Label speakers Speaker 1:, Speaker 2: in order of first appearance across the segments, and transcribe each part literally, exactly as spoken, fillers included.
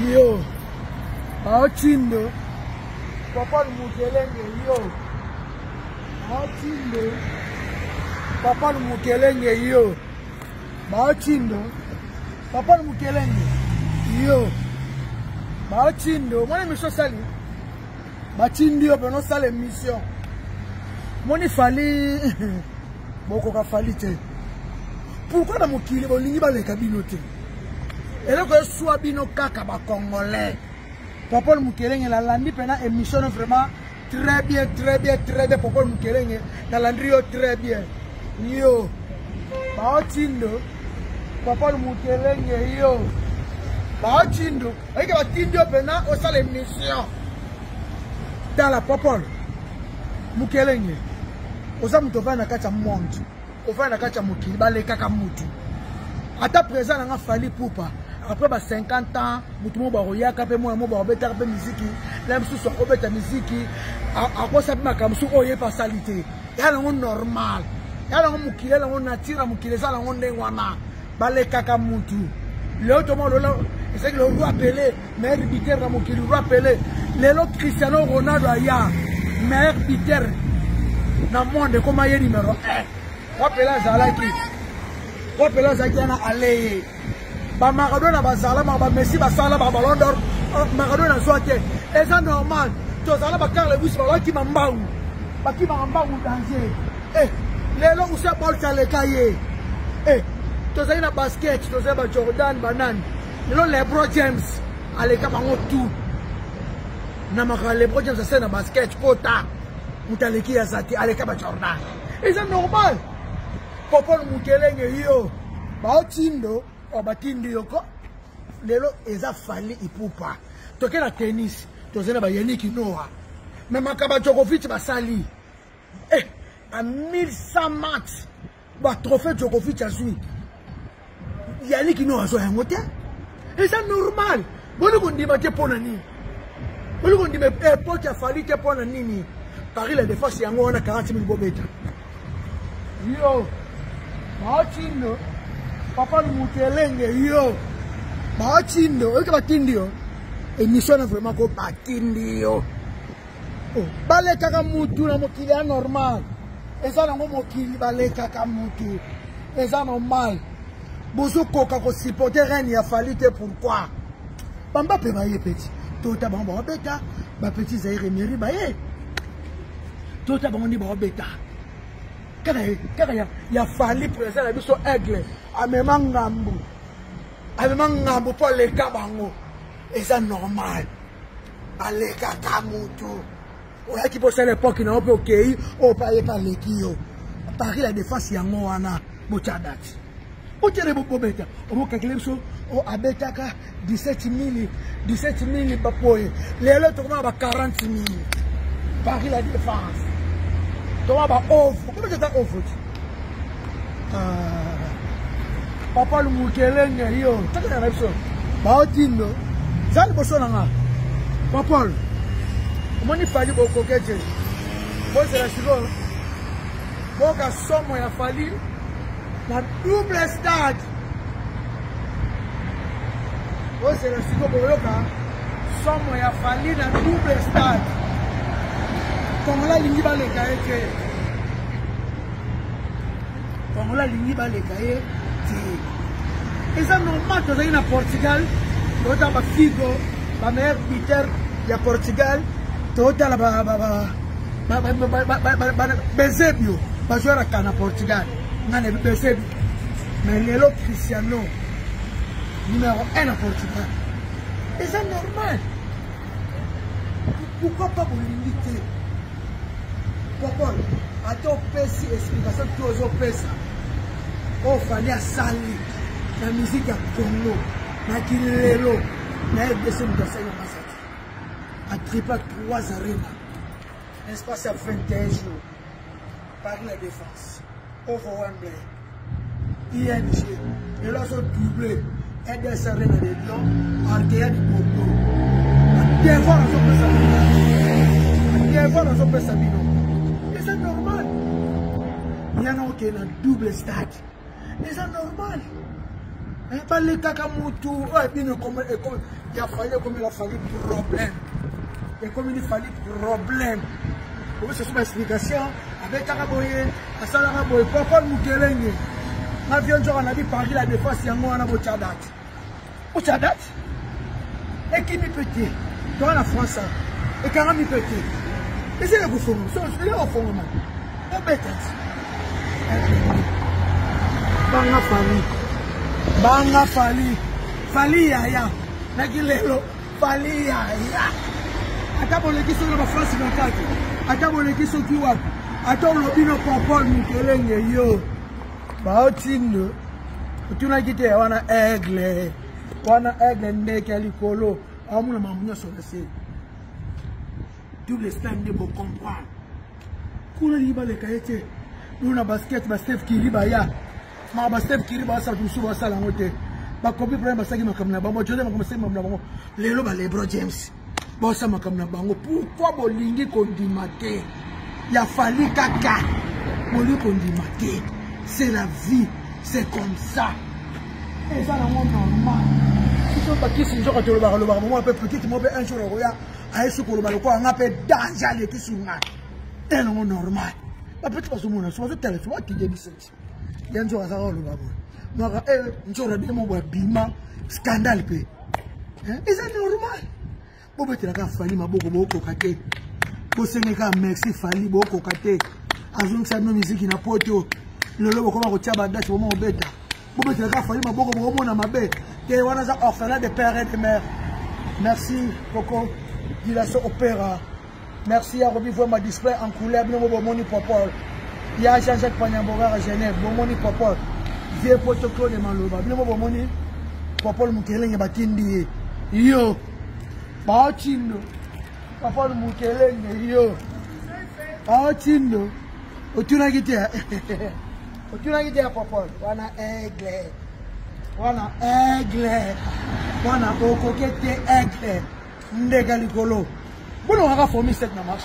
Speaker 1: Yo. Baotindo. Papa Mukelenge yo. Baotindo. Papa Mukelenge yo. Baotindo. Papa Mukelenge yo. Baotindo. Moi je suis sali. Batindi yo beno sale mission. Moni fali boko ka fali te. Pourquoi na mokili bolingi ba le kabino te? Et là que soit bino kaka ba congolais. Papa Mukelenge la landi pena émission vraiment très bien très bien très bien Papa Mukelenge la landi yo très bien. Yo. Baotindo. Papa Mukelenge yo. Baotindo. Ai que batindi yo pena o sale mission. Dans la Papa Mukelenge. Oza muto va na kati ya monde. O va na kati ya mokili ba le kaka mutu. Ata présent na fali poupa. Après bah cinquante ans, mutu mo ba royaka pe mo mo ba beta pe musique. La musu so ko beta musique. A ko sa ma kamsu oye pa salité. Ya na normal. Ya na mokili la na tira mokili za la ngonde wana. Ba le kaka mutu. Le automobile là, c'est que le roi Pelé, meilleur buteur dans mon kili, le roi Pelé. Le Cristiano Ronaldo aya, meilleur buteur dans le monde, comme il est numéro un. Roi Pelé Zalaki. Roi Pelé Zalaki na allé. Ba Maradona ba Zala, ba Messi ba Sala ba Ballon d'Or, Maradona soit et c'est normal. Tu Zala ba Carle Bus ba qui m'embau. Ba qui m'embau danger. Eh, les lots où c'est bol le cahier. Eh, tu sais na basket, tu sais ba Jordan Banan. Le LeBron James allez kabango tout. Na maka LeBron James c'est na basket kota. Mutaleki ya zati allez kaba Jordan. Et c'est normal. Papa Mukelenge yo. Ba otindo o batindi yoko. Lelo eza fali ipupa. Toke na tennis, to zena ba Yannick Noah. Mais makaba Djokovic ba sali. Eh, à mille cent matchs. Ba trophée Djokovic a joué. Yannick Noah so yangote. Et c'est normal. Bon, on dit que pour nani. Bon, on dit que pour qu'il a fallu que pour nani. Paris la défense y a on a quarante mille bobeta. Yo, Baotindo, Papa Mukelenge yo, Baotindo, on va tindio. Émission vraiment ko batindio. Oh, balé kaka mutu na mokili normal. Et ça na mokili balé kaka mutu. Et ça normal. Bozo koka ko supporter rien il a fallu te pourquoi Bamba pe baye petit tota bamba beta ba petit Zaire Emery baye tota bamba ni ba beta kada kada ya ya fallu présent la biso aigle a même ngambu a même ngambu pour les kabango et ça normal ale kaka mutu o ya ki po à l'époque na ope okay o pa ye pa lekio Paris la défense ya ngwana bochadati. Où tu es beau bêta? On va calculer ça. On a bêta ka dix-sept mille, dix-sept mille bapoye. Les autres on va quarante mille. Paris la défense. Tu vas ba offre. Comment tu t'as offre? Papa Mukelenge yo. Tu as la ça. Ba otindo. Ça le bosso nanga. Papa. Comment il fallait beaucoup que tu. Bon c'est la seconde. Bon ka somme ya fallu. La double stade. Oh, c'est le Sigo Boloka. Somme y a fallu la double stade. Comme la ligne va les cahiers. Comme la ligne va les cahiers. Et ça, normal, tu es à Portugal. Tu es à Figo. La meilleure buteur de Portugal. Tu es à Bezebio. Tu es à Portugal. Mais Lelo Cristiano numéro un à Portugal. Et c'est normal. Pourquoi pas vous limiter? Pourquoi? À ton P C, explication que tu as fait ça. On fallait sali la musique à Congo, na Kilelo, na F D C Moussala Massati. À Tripa trois arénas. Espace à vingt et un jours. Par la défense. Over Wembley, I N G, et là ils sont doublés, et des serrés dans les lions, Arkea du Bobo. Des fois, ils ont fait ça. Des fois, ils ont fait ça. Et c'est normal. Il y en a qui ont un double stade. Et c'est normal. Pas les caca moutou. Il a fallu comme il a fallu problème. Et comme il a fallu problème. Pour ce sont mes explications. Avec Karaboye, à Salaraboye, Papa Moukelenge. Ma viande, on a dit par la défense, il y a un mot à Bochadat. Bochadat. Et qui m'y petit. Dans la France. Et Karam m'y petit. Et c'est le bouffon. C'est le bouffon. Et bête. Banga Fali. Banga Fali. Fali Yaya. Nagilelo. Fali Yaya. Atabo le kiso na France vingt-quatre. Atabo le kiso kiwa. Atabo le bino Papa Moukelenge yo. Ba otindo. Otuna kite wana aigle. Wana aigle ndeke likolo. Amuna mamunyo so na se. Double stand de bo comprendre. Kuna liba le kaete. Nous basket, basket qui riba ya. Ma basket qui riba ça tout souvent ça la montée. Ba copie problème basket qui m'a comme na bango. Je vais commencer ma bango. Les loba LeBron James. Bon ça m'a comme na bango. Pourquoi bolingi kondimate? Il a fallu caca. Bolingi kondimate. C'est la vie, c'est comme ça. Et ça dans le monde normal. Si tu pas qui si je quand le bar le bar moi un peu petit moi un jour roya. Aïe ce que le bar quoi on appelle danger les qui sont là. Et le monde normal. La petite personne, on a souvent tel fois qui dit ça. Il y a un jour à ça, on va voir. Moi, un jour à dire, mon bima, scandale. Et c'est normal. Bon, tu as fallu ma beaucoup, beaucoup, cocaté. Pour Sénégal, merci, fallu beaucoup, cocaté. Azun, ça nous musique, n'a pas tout. Le lobo, comment on tient à date, au moment où bête. Bon, tu as fallu ma beaucoup, beaucoup, mon amabé. Tu es un orphelin de père et de mère. Merci, Coco. Dilation Opéra. Merci à Roby voir ma display en couleur, bien mon moni popol. Il y a Jean-Jacques Panyamboga à Genève, mon moni popol. Vieux protocole de Maloba, bien mon moni popol Moukelenge batindi. Yo, Baotindo, popol Moukelenge, yo. Baotindo, otuna gite, otuna gite popol. Wana aigle, wana aigle, wana okokete aigle, ndegalikolo. Bon, on a formé cette marché.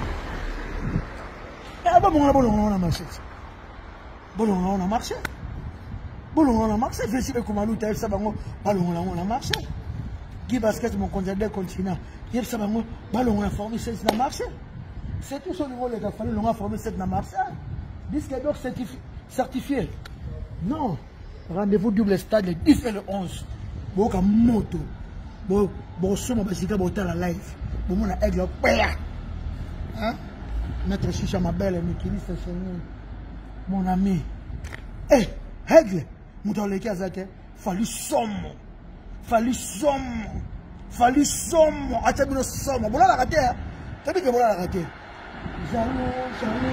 Speaker 1: Eh ben, on a bon, on a marché. Bon, on a marché. Bon, on a marché. Je sais que comment nous t'as ça, bon, on a marché. Qui basket mon candidat continent. Il ça, bon, on a formé cette marché. C'est tout ce niveau les gars, fallait on a formé cette marché. Disque d'or certifié. Non. Rendez-vous double stade le dix et le onze. Bon, comme moto. Bon, bon, sur ma basika, bon, t'as la live. Bon, mon aigle, hein? Maître Chicha, ma belle, mon ami. Eh, aigle, mon les cas, fallu somme. Fallu somme. Fallu somme. Ah, t'as mis le somme. Bon, là, la raté, hein? T'as dit que bon, là, la raté. Jaloux,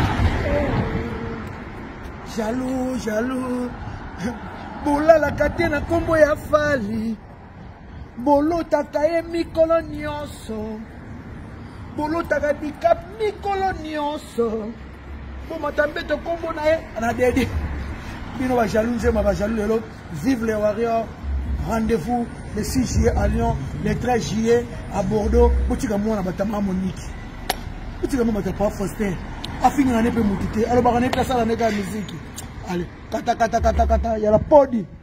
Speaker 1: jaloux. Jaloux, jaloux. Bon, là, la raté, na combo ya fali. Bolo takaye mikolo nyonso. Bolo takadika mikolo nyonso. Bo matambe to kombo na ye ana dedi. Bino ba jaloux nzema ba jaloux lelo. Vive les Warriors. Rendez-vous le six juillet à Lyon, le treize juillet à Bordeaux. Botika mwana batama Monique. Botika mwana batama Faustin. Afinga na nepe mutite. Alors ba na place la neka musique. Allez, kata kata kata kata, il y a la podi.